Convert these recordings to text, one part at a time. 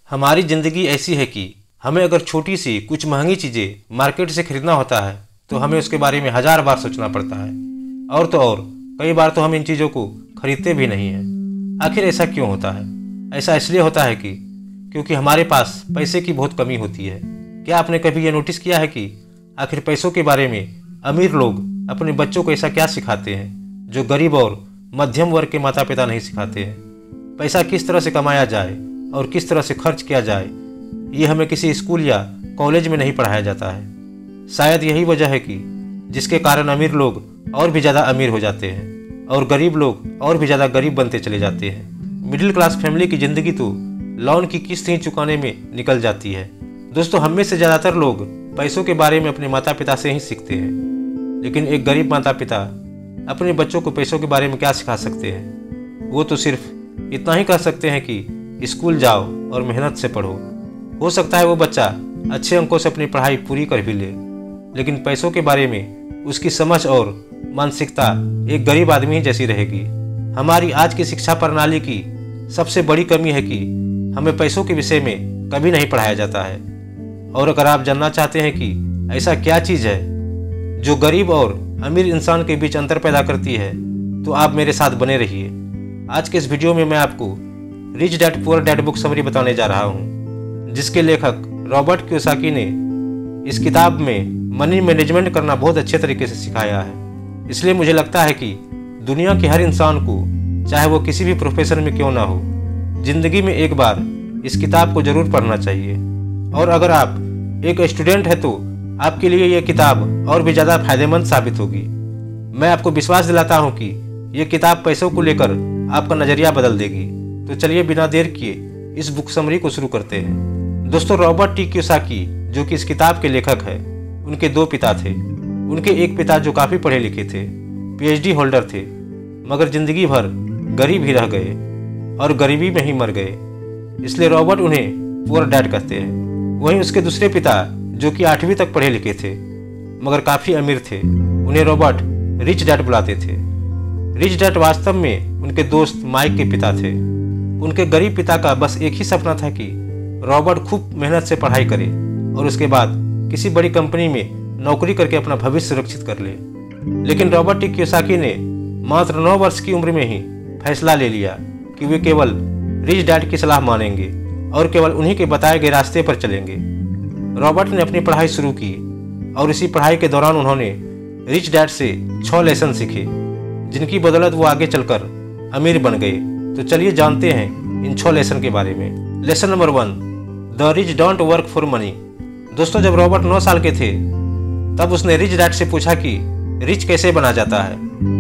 हमारी ज़िंदगी ऐसी है कि हमें अगर छोटी सी कुछ महंगी चीज़ें मार्केट से खरीदना होता है तो हमें उसके बारे में 1000 बार सोचना पड़ता है। और तो और कई बार तो हम इन चीज़ों को खरीदते भी नहीं हैं। आखिर ऐसा क्यों होता है? ऐसा इसलिए होता है कि क्योंकि हमारे पास पैसे की बहुत कमी होती है। क्या आपने कभी ये नोटिस किया है कि आखिर पैसों के बारे में अमीर लोग अपने बच्चों को ऐसा क्या सिखाते हैं जो गरीब और मध्यम वर्ग के माता पिता नहीं सिखाते हैं? पैसा किस तरह से कमाया जाए और किस तरह से खर्च किया जाए, ये हमें किसी स्कूल या कॉलेज में नहीं पढ़ाया जाता है। शायद यही वजह है कि जिसके कारण अमीर लोग और भी ज़्यादा अमीर हो जाते हैं और गरीब लोग और भी ज़्यादा गरीब बनते चले जाते हैं। मिडिल क्लास फैमिली की ज़िंदगी तो लोन की किस्त ही चुकाने में निकल जाती है। दोस्तों, हम में से ज़्यादातर लोग पैसों के बारे में अपने माता पिता से ही सीखते हैं, लेकिन एक गरीब माता पिता अपने बच्चों को पैसों के बारे में क्या सिखा सकते हैं? वो तो सिर्फ इतना ही कह सकते हैं कि स्कूल जाओ और मेहनत से पढ़ो। हो सकता है वो बच्चा अच्छे अंकों से अपनी पढ़ाई पूरी कर भी ले, लेकिन पैसों के बारे में उसकी समझ और मानसिकता एक गरीब आदमी जैसी रहेगी। हमारी आज की शिक्षा प्रणाली की सबसे बड़ी कमी है कि हमें पैसों के विषय में कभी नहीं पढ़ाया जाता है। और अगर आप जानना चाहते हैं कि ऐसा क्या चीज़ है जो गरीब और अमीर इंसान के बीच अंतर पैदा करती है, तो आप मेरे साथ बने रहिए। आज के इस वीडियो में मैं आपको rich dad poor dad book summary बताने जा रहा हूँ, जिसके लेखक रॉबर्ट कियोसाकी ने इस किताब में मनी मैनेजमेंट करना बहुत अच्छे तरीके से सिखाया है। इसलिए मुझे लगता है कि दुनिया के हर इंसान को, चाहे वो किसी भी प्रोफेशन में क्यों ना हो, जिंदगी में एक बार इस किताब को जरूर पढ़ना चाहिए। और अगर आप एक स्टूडेंट है तो आपके लिए यह किताब और भी ज़्यादा फायदेमंद साबित होगी। मैं आपको विश्वास दिलाता हूँ कि यह किताब पैसों को लेकर आपका नज़रिया बदल देगी। तो चलिए बिना देर किए इस बुक समरी को शुरू करते हैं। दोस्तों, रॉबर्ट टी कियोसाकी जो कि इस किताब के लेखक है, उनके 2 पिता थे। उनके एक पिता जो काफ़ी पढ़े लिखे थे, PhD होल्डर थे, मगर जिंदगी भर गरीब ही रह गए और गरीबी में ही मर गए। इसलिए रॉबर्ट उन्हें पुअर डैड कहते हैं। वहीं उसके दूसरे पिता जो कि 8वीं तक पढ़े लिखे थे मगर काफ़ी अमीर थे, उन्हें रॉबर्ट रिच डैड बुलाते थे। रिच डैड वास्तव में उनके दोस्त माइक के पिता थे। उनके गरीब पिता का बस एक ही सपना था कि रॉबर्ट खूब मेहनत से पढ़ाई करे और उसके बाद किसी बड़ी कंपनी में नौकरी करके अपना भविष्य सुरक्षित कर ले। लेकिन रॉबर्ट टी कियोसाकी ने मात्र 9 वर्ष की उम्र में ही फैसला ले लिया कि वे केवल रिच डैड की सलाह मानेंगे और केवल उन्हीं के बताए गए रास्ते पर चलेंगे। रॉबर्ट ने अपनी पढ़ाई शुरू की और इसी पढ़ाई के दौरान उन्होंने रिच डैड से 6 लेसन सीखे, जिनकी बदौलत वो आगे चलकर अमीर बन गए। तो चलिए जानते हैं इन 6 लेसन के बारे में। Lesson number 1, the rich don't work for money. दोस्तों, जब रॉबर्ट 9 साल के थे तब उसने रिच डैड से पूछा कि रिच कैसे बना जाता है।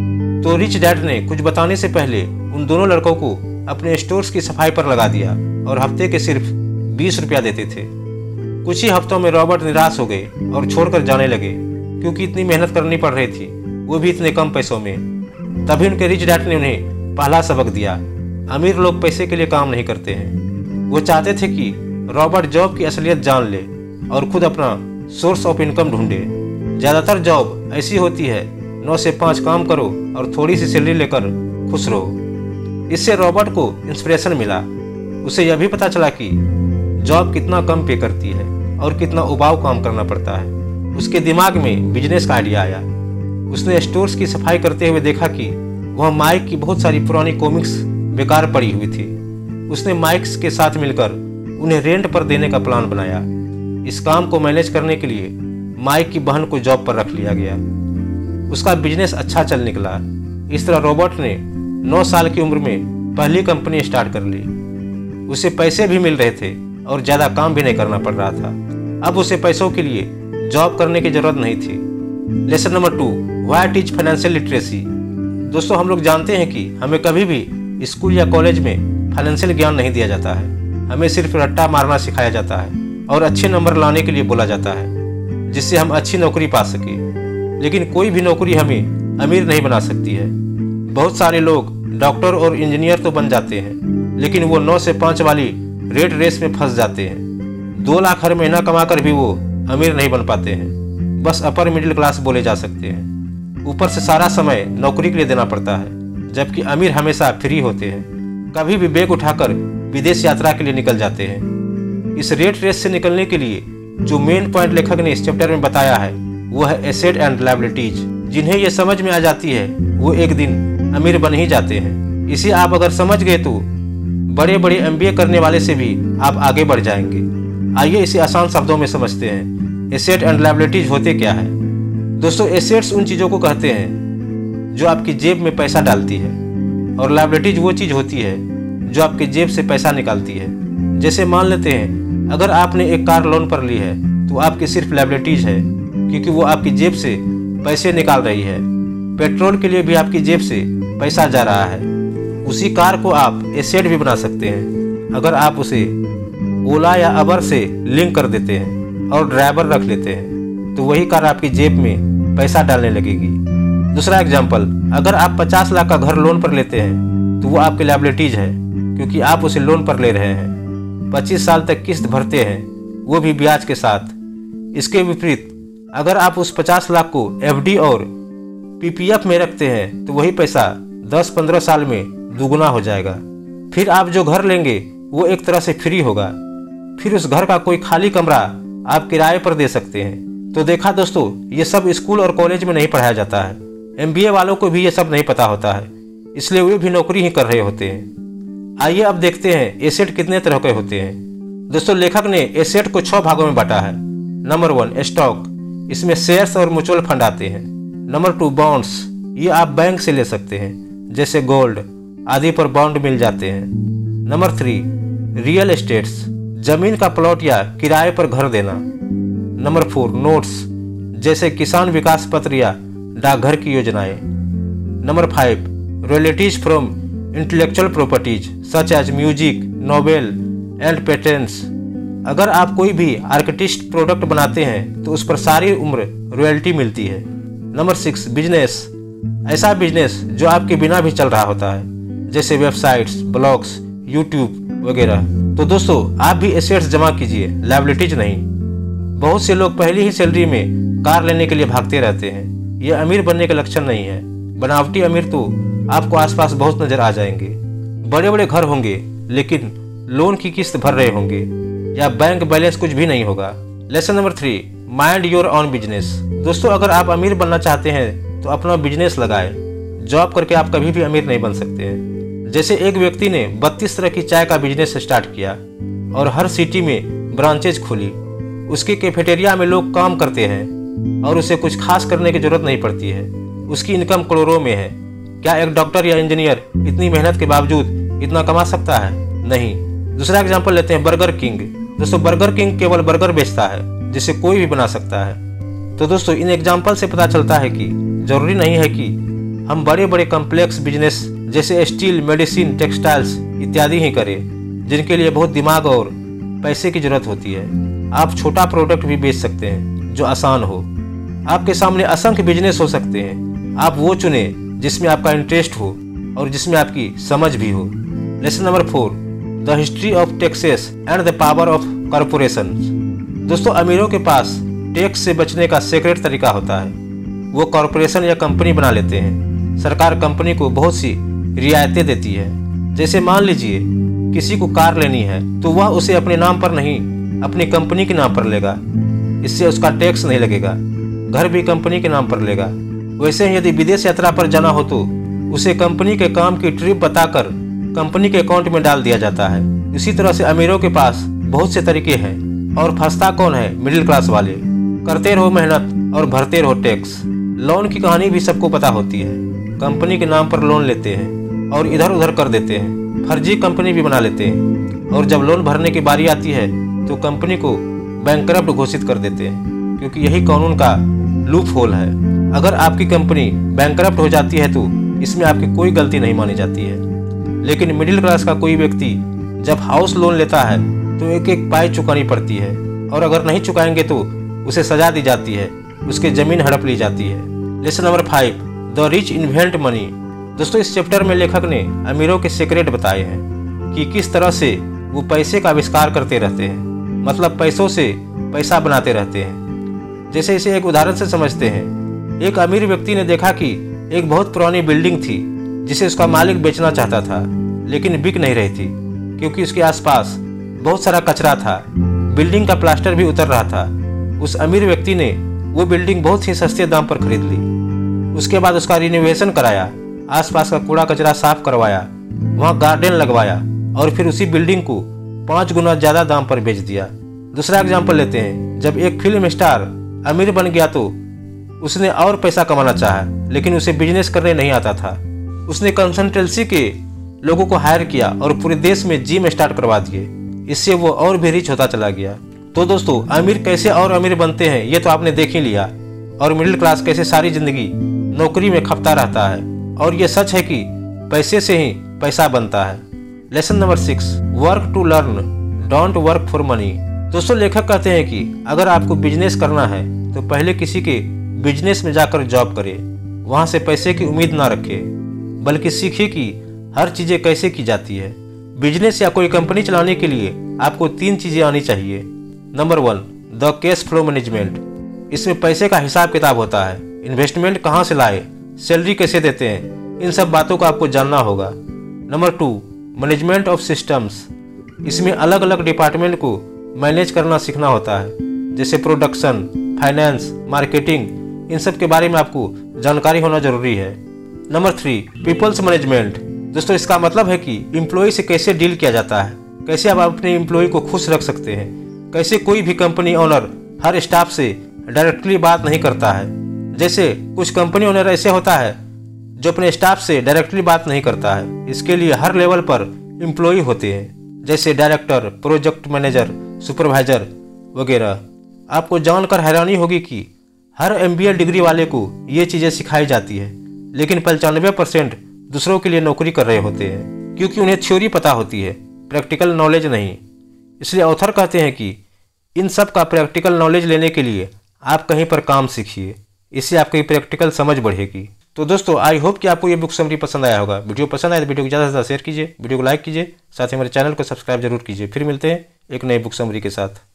तो रिच डैड ने कुछ बताने से पहले उन दोनों लड़कों को अपने स्टोर्स की सफाई पर लगा दिया और हफ्ते के सिर्फ 20 रुपया देते थे। कुछ ही हफ्तों में रॉबर्ट निराश हो गए और छोड़कर जाने लगे, क्योंकि इतनी मेहनत करनी पड़ रही थी, वो भी इतने कम पैसों में। तभी उनके रिच डैड ने उन्हें पहला सबक दिया, अमीर लोग पैसे के लिए काम नहीं करते हैं। वो चाहते थे कि रॉबर्ट जॉब की असलियत जान ले और खुद अपना सोर्स ऑफ इनकम ढूंढे। ज़्यादातर जॉब ऐसी होती है 9 से 5 काम करो और थोड़ी सी सैलरी लेकर खुश रहो। इससे रॉबर्ट को इंस्पिरेशन मिला। उसे यह भी पता चला कि जॉब कितना कम पे करती है और कितना उबाऊ काम करना पड़ता है। उसके दिमाग में बिजनेस का आइडिया आया। उसने स्टोर्स की सफाई करते हुए देखा कि वह माइक की बहुत सारी पुरानी कॉमिक्स बेकार पड़ी हुई थी। उसने माइक्स के साथ मिलकर उन्हें रेंट पर देने का प्लान बनाया। इस काम को मैनेज करने के लिए माइक की बहन को जॉब पर रख लिया गया। उसका बिजनेस अच्छा चल निकला। इस तरह रॉबर्ट ने 9 साल की उम्र में पहली कंपनी स्टार्ट कर ली। उसे पैसे भी मिल रहे थे और ज़्यादा काम भी नहीं करना पड़ रहा था। अब उसे पैसों के लिए जॉब करने की ज़रूरत नहीं थी। Lesson number 2, what is financial literacy. दोस्तों, हम लोग जानते हैं कि हमें कभी भी स्कूल या कॉलेज में फाइनेंशियल ज्ञान नहीं दिया जाता है। हमें सिर्फ रट्टा मारना सिखाया जाता है और अच्छे नंबर लाने के लिए बोला जाता है, जिससे हम अच्छी नौकरी पा सके। लेकिन कोई भी नौकरी हमें अमीर नहीं बना सकती है। बहुत सारे लोग डॉक्टर और इंजीनियर तो बन जाते हैं, लेकिन वो 9 से 5 वाली रेट रेस में फंस जाते हैं। 2 लाख हर महीना कमाकर भी वो अमीर नहीं बन पाते हैं, बस अपर मिडिल क्लास बोले जा सकते हैं। ऊपर से सारा समय नौकरी के लिए देना पड़ता है, जबकि अमीर हमेशा फ्री होते हैं। कभी भी बैग उठाकर विदेश यात्रा के लिए निकल जाते हैं। इस रेट रेस से निकलने के लिए जो मेन पॉइंट लेखक ने इस चैप्टर में बताया है वो है एसेट एंड लायबिलिटीज। जिन्हें ये समझ में आ जाती है वो एक दिन अमीर बन ही जाते हैं। इसे आप अगर समझ गए तो बड़े बड़े MBA करने वाले से भी आप आगे बढ़ जाएंगे। आइए इसे आसान शब्दों में समझते हैं। एसेट एंड लायबिलिटीज होते क्या है? दोस्तों, एसेट्स उन चीज़ों को कहते हैं जो आपकी जेब में पैसा डालती है, और लायबिलिटीज वो चीज़ होती है जो आपके जेब से पैसा निकालती है। जैसे मान लेते हैं अगर आपने एक कार लोन पर ली है तो आपकी सिर्फ लायबिलिटीज है, क्योंकि वो आपकी जेब से पैसे निकाल रही है। पेट्रोल के लिए भी आपकी जेब से पैसा जा रहा है। उसी कार को आप एसेट भी बना सकते हैं अगर आप उसे ओला या अबर से लिंक कर देते हैं और ड्राइवर रख लेते हैं, तो वही कार आपकी जेब में पैसा डालने लगेगी। दूसरा एग्जाम्पल, अगर आप 50 लाख का घर लोन पर लेते हैं तो वो आपकी लायबिलिटीज है, क्योंकि आप उसे लोन पर ले रहे हैं। 25 साल तक किस्त भरते हैं, वो भी ब्याज के साथ। इसके विपरीत अगर आप उस 50 लाख को FD और PPF में रखते हैं तो वही पैसा 10-15 साल में दुगुना हो जाएगा। फिर आप जो घर लेंगे वो एक तरह से फ्री होगा। फिर उस घर का कोई खाली कमरा आप किराए पर दे सकते हैं। तो देखा दोस्तों, ये सब स्कूल और कॉलेज में नहीं पढ़ाया जाता है। MBA वालों को भी ये सब नहीं पता होता है, इसलिए वे भी नौकरी ही कर रहे होते हैं। आइए अब देखते हैं एसेट कितने तरह के होते हैं। दोस्तों, लेखक ने एसेट को 6 भागों में बांटा है। नंबर 1 स्टॉक, इसमें शेयर्स और म्यूचुअल फंड आते हैं। नंबर 2 बॉन्ड्स, ये आप बैंक से ले सकते हैं, जैसे गोल्ड आदि पर बॉन्ड मिल जाते हैं। नंबर 3 रियल एस्टेट्स, जमीन का प्लॉट या किराए पर घर देना। नंबर 4 नोट्स, जैसे किसान विकास पत्र या डाकघर की योजनाएं। Number 5 royalties from intellectual properties such as music, novel and patents. अगर आप कोई भी आर्टिस्ट प्रोडक्ट बनाते हैं तो उस पर सारी उम्र रॉयल्टी मिलती है। नंबर 6 बिजनेस, ऐसा बिजनेस जो आपके बिना भी चल रहा होता है, जैसे वेबसाइट्स, ब्लॉग्स, यूट्यूब वगैरह। तो दोस्तों, आप भी एसेट्स जमा कीजिए, लायबिलिटीज नहीं। बहुत से लोग पहली ही सैलरी में कार लेने के लिए भागते रहते हैं। यह अमीर बनने का लक्षण नहीं है। बनावटी अमीर तो आपको आसपास बहुत नजर आ जाएंगे। बड़े बड़े घर होंगे लेकिन लोन की किस्त भर रहे होंगे या बैंक बैलेंस कुछ भी नहीं होगा। Lesson number 3 mind your own business. दोस्तों, अगर आप अमीर बनना चाहते हैं तो अपना बिजनेस लगाएं। जॉब करके आप कभी भी अमीर नहीं बन सकते हैं। जैसे एक व्यक्ति ने 32 तरह की चाय का बिजनेस स्टार्ट किया और हर सिटी में ब्रांचेज खोली। उसकी कैफेटेरिया में लोग काम करते हैं और उसे कुछ खास करने की जरूरत नहीं पड़ती है। उसकी इनकम करोड़ों में है। क्या एक डॉक्टर या इंजीनियर इतनी मेहनत के बावजूद इतना कमा सकता है? नहीं। दूसरा एग्जाम्पल लेते हैं बर्गर किंग। दोस्तों, बर्गर किंग केवल बर्गर बेचता है जिसे कोई भी बना सकता है। तो दोस्तों, इन एग्जाम्पल से पता चलता है कि जरूरी नहीं है कि हम बड़े बड़े कॉम्प्लेक्स बिजनेस जैसे स्टील, मेडिसिन, टेक्सटाइल्स इत्यादि ही करें, जिनके लिए बहुत दिमाग और पैसे की जरूरत होती है। आप छोटा प्रोडक्ट भी बेच सकते हैं जो आसान हो। आपके सामने असंख्य बिजनेस हो सकते हैं। आप वो चुने जिसमें आपका इंटरेस्ट हो और जिसमें आपकी समझ भी हो। Lesson number 4 the history of taxes and the power of corporation. दोस्तों, अमीरों के पास टैक्स से बचने का सीक्रेट तरीका होता है। वो कॉरपोरेशन या कंपनी बना लेते हैं। सरकार कंपनी को बहुत सी रियायतें देती है। जैसे मान लीजिए किसी को कार लेनी है तो वह उसे अपने नाम पर नहीं, अपनी कंपनी के नाम पर लेगा। इससे उसका टैक्स नहीं लगेगा। घर भी कंपनी के नाम पर लेगा। वैसे ही यदि विदेश यात्रा पर जाना हो तो उसे कंपनी के काम की ट्रिप बताकर कंपनी के अकाउंट में डाल दिया जाता है। इसी तरह से अमीरों के पास बहुत से तरीके हैं। और फंसता कौन है? मिडिल क्लास वाले। करते रहो मेहनत और भरते रहो टैक्स। लोन की कहानी भी सबको पता होती है। कंपनी के नाम पर लोन लेते हैं और इधर उधर कर देते हैं। फर्जी कंपनी भी बना लेते हैं और जब लोन भरने की बारी आती है तो कंपनी को बैंकरप्ट घोषित कर देते हैं, क्योंकि यही कानून का लूप होल है। अगर आपकी कंपनी बैंकरप्ट हो जाती है तो इसमें आपकी कोई गलती नहीं मानी जाती है। लेकिन मिडिल क्लास का कोई व्यक्ति जब हाउस लोन लेता है तो एक एक पाई चुकानी पड़ती है, और अगर नहीं चुकाएंगे तो उसे सजा दी जाती है, उसकी जमीन हड़प ली जाती है। Lesson number 5 the rich invent money. दोस्तों, इस चैप्टर में लेखक ने अमीरों के सीक्रेट बताए हैं कि किस तरह से वो पैसे का आविष्कार करते रहते हैं, मतलब पैसों से पैसा बनाते रहते हैं। जैसे इसे एक उदाहरण से समझते हैं। एक अमीर व्यक्ति ने देखा कि एक बहुत पुरानी बिल्डिंग थी जिसे उसका मालिक बेचना चाहता था, लेकिन बिक नहीं रही थी क्योंकि उसके आसपास बहुत सारा कचरा था। बिल्डिंग का प्लास्टर भी उतर रहा था। उस अमीर व्यक्ति ने वो बिल्डिंग बहुत ही सस्ते दाम पर खरीद ली। उसके बाद उसका रिनोवेशन कराया, आसपास का कूड़ा कचरा साफ करवाया, वहाँ गार्डन लगवाया और फिर उसी बिल्डिंग को 5 गुना ज़्यादा दाम पर बेच दिया। दूसरा एग्जाम्पल लेते हैं। जब एक फिल्म स्टार अमीर बन गया तो उसने और पैसा कमाना चाहा, लेकिन उसे बिजनेस करने नहीं आता था। उसने कंसल्टेंसी के लोगों को हायर किया और पूरे देश में जिम स्टार्ट करवा दिए। इससे वो और भी रिच होता चला गया। तो दोस्तों, अमीर कैसे और अमीर बनते हैं ये तो आपने देख ही लिया, और मिडिल क्लास कैसे सारी जिंदगी नौकरी में खपता रहता है। और ये सच है कि पैसे से ही पैसा बनता है। Lesson number 6, work to learn, don't work for money. दोस्तों, लेखक कहते हैं कि अगर आपको बिजनेस करना है तो पहले किसी के बिजनेस में जाकर जॉब करें, वहां से पैसे की उम्मीद ना रखें, बल्कि सीखिए कि हर चीजें कैसे की जाती है। बिजनेस या कोई कंपनी चलाने के लिए आपको 3 चीजें आनी चाहिए। Number 1, the cash flow management. इसमें पैसे का हिसाब किताब होता है। इन्वेस्टमेंट कहाँ से लाए, सैलरी कैसे देते हैं, इन सब बातों को आपको जानना होगा। Number 2, management of systems. इसमें अलग अलग डिपार्टमेंट को मैनेज करना सीखना होता है, जैसे प्रोडक्शन, फाइनेंस, मार्केटिंग। इन सब के बारे में आपको जानकारी होना जरूरी है। Number 3, people's management. दोस्तों, इसका मतलब है कि एम्प्लॉय से कैसे डील किया जाता है, कैसे आप अपने एम्प्लॉय को खुश रख सकते हैं, कैसे कोई भी कंपनी ओनर हर स्टाफ से डायरेक्टली बात नहीं करता है। जैसे कुछ कंपनी ओनर ऐसे होता है जो अपने स्टाफ से डायरेक्टली बात नहीं करता है। इसके लिए हर लेवल पर एम्प्लॉय होते हैं, जैसे डायरेक्टर, प्रोजेक्ट मैनेजर, सुपरवाइजर वगैरह। आपको जानकर हैरानी होगी कि हर MBA डिग्री वाले को ये चीज़ें सिखाई जाती है, लेकिन 95% दूसरों के लिए नौकरी कर रहे होते हैं, क्योंकि उन्हें थ्योरी पता होती है, प्रैक्टिकल नॉलेज नहीं। इसलिए ऑथर कहते हैं कि इन सब का प्रैक्टिकल नॉलेज लेने के लिए आप कहीं पर काम सीखिए, इससे आपकी प्रैक्टिकल समझ बढ़ेगी। तो दोस्तों, आई होप कि आपको ये बुक समरी पसंद आया होगा। वीडियो पसंद आए तो वीडियो को ज़्यादा से ज़्यादा शेयर कीजिए, वीडियो को लाइक कीजिए, साथ ही हमारे चैनल को सब्सक्राइब जरूर कीजिए। फिर मिलते हैं एक नई बुक समरी के साथ।